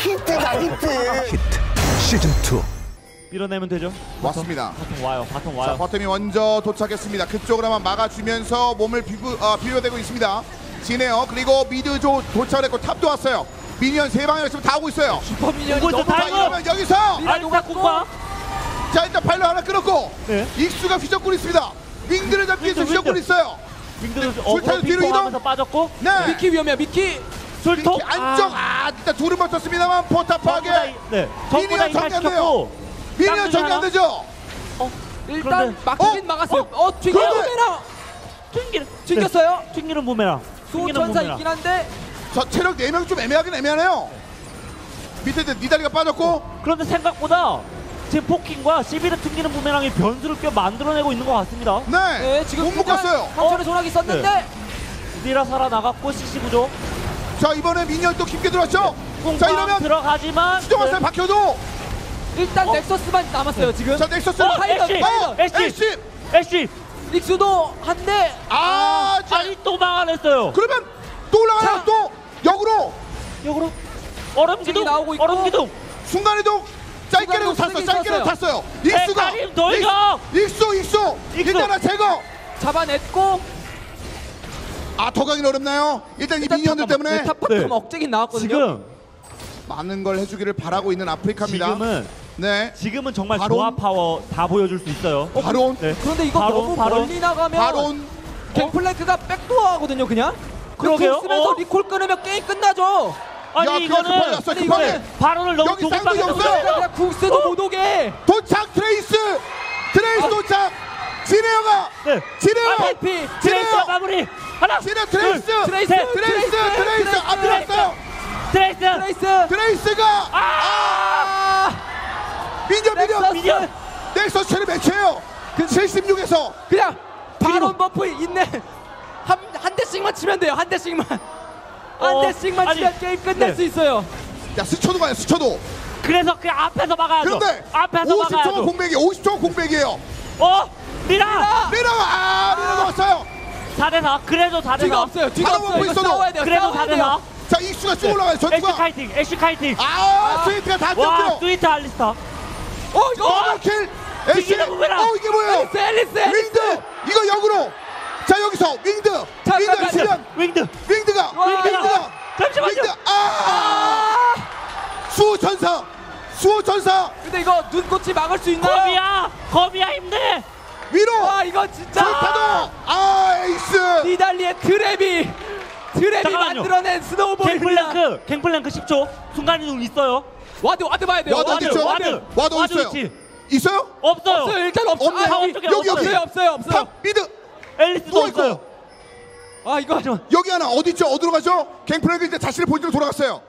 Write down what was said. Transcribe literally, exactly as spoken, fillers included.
히트다 히트. 히트 시즌 투. 밀어내면 되죠. 맞습니다. 바텀 와요. 바텀 와요. 자, 버텀이 먼저 도착했습니다. 그쪽으로만 막아주면서 몸을 비구, 어, 비벼대고 있습니다. 지네요. 그리고 미드 조 도착했고 탑도 왔어요. 미니언 세 방향 지금 다 오고 있어요. 슈퍼 미니언이 오고 있어, 너무 다 자, 이러면 여기서 알리사 공과. 자 일단 발로 하나 끊었고 네. 익수가 휘젓고 있습니다. 윙드를 잡기 위해서 윙드, 휘젓고 윙드. 있어요. 윙드를 네, 어그로 줄타기 뒤로 빙봉하면서 빠졌고. 네. 미키 위험해요. 미키. 술통. 안쪽 아, 일단 둘은 버텼습니다만 포탑 파괴. 네. 전부 다 미니언 정리 안 돼요. 이탈시켰고. 미니언 정리 안 되죠. 어. 일단 그런데- 막히긴 어? 막았어요. 어? 어, 튕겨 그런데- 부메랑 튕기는. 튕겼어요. 네. 튕기는 부메랑. 튕기는 수호천사 부메랑. 있긴 한데 저 체력 네 명 좀 애매하긴 애매하네요. 밑에 니달리가 빠졌고 그런데 생각보다 지금 포킹과 시비르 튕기는 부메랑이 변수를 꽤 만들어내고 있는 것 같습니다. 네, 네, 지금 못 묶었어요. 상처를 조락이 썼는데 니라 살아나갔고 씨씨 구조. 자 이번에 미니언 또 깊게 들어왔죠. 자 이러면 들어가지만 수정화살 박혀도 일단 어? 넥서스만 남았어요. 지금 자 넥서스 어, 파이더, 애쉬! 파이더. 애쉬! 애쉬 애쉬! 닉스도 한대. 아, 자 아니 또 막아냈어요. 그러면 또 올라가요. 자. 또 역으로 역으로 얼음 기둥 나오고 있고. 얼음 기둥. 순간이동 짧게라도 탔어요. 쓰긴 짧게라도 썼어요. 탔어요. 익수가 헤카림 돌격! 익수 익수 익수. 일단은 제거. 잡아냈고 아 더 가긴 어렵나요? 일단 이 일단 미니언들 탑- 때문에 네, 탑바텀 네. 억제긴 나왔거든요. 지금 많은 걸 해주기를 바라고 있는 아프리카입니다. 지금은 네 지금은 정말 바론? 조합 파워 다 보여줄 수 있어요. 바론 네. 그런데 이거 바론, 너무 바론. 멀리 나가면 바론 갱플랭크가 백도어하거든요. 그냥 그러게요. 쓰면서 어? 리콜 끊으면 게임 끝나죠. 아니 야, 그거 급하게 이거는 왔어요, 아니, 급하게. 이거는 바론을 너무 여기 쌍둥이 조급하게 없어요. 쳤어요. 그냥 궁스도 못 오게. 도착 트레이스 트레이스 아. 도착 지네어가 네. 지네어 아, 해피. 트레이스 마무리. 하나. 지네어 트레이스 둘, 트레이스, 셋. 트레이스 트레이스 안 들어왔어요. 트레이스. 트레이스. 트레이스가 아! 미니언 미니언 넥서스. 미니언. 넥서스 체리 매치예요. 칠십육에서 그냥 바론 그리고- 버프 있네. 한, 한 대씩만 치면 돼요. 한 대씩만. 한 어, 대씩만 아니, 치면 게임 끝낼 네. 수 있어요. 야 스쳐도 가요 스쳐도. 그래서 그 앞에서 막아야죠. 그런데 앞에서 오십 초가 막아야죠. 공백이 오십 초가 공백이에요. 어? 리라. 리나가 아 리나 넣었어요. 사 대 사. 그래도 사 대 뒤가 사. 없어요. 뒤가 바론 없어요. 버프 이거 있어도. 싸워야 돼요. 그래도 싸워야 사 대 돼요. 사. 자 익수가 쭉 올라가요 애쉬 전투가. 카이팅. 애쉬 카이팅. 아 스위트가 다 와, 뛰었고요. 스위트 알리스타. 어, 이거 더블킬 에이씨. 튀기는 부메랑. 어 이게 뭐예요? 앨리스, 앨리스, 앨리스. 윙드 이거 역으로. 자 여기서 윙드 자, 윙드 자, 출연. 윙드. 윙드가 윙드가. 윙드가 잠시만요. 윙드 아 수호천사 수호천사 근데 이거 눈꽃이 막을 수 있나요? 거비야. 거비야 힘내. 위로 와, 이거 진짜. 절타도 아 에이스. 니달리의 드랩이 드랩이 잠깐만요. 만들어낸 스노우볼입니다. 갱플랭크. 갱플랭크 십 초. 순간이동 있어요. 와드 와드 봐야 돼요. 와드 어디 있죠? 와드. 와드 어디 있어요? 위치. 있어요? 없어요. 없어요. 일단 없어요. 없네. 아, 타워 여기, 쪽에 여기, 없어요. 여기. 없어요. 없어요. 없어요. 탑 미드 앨리스도 또 있고 없어요. 아, 이거 잠시만. 여기 하나 어디 있죠? 어디로 가죠? 갱플랭크 이제 자신의 본질로 돌아갔어요.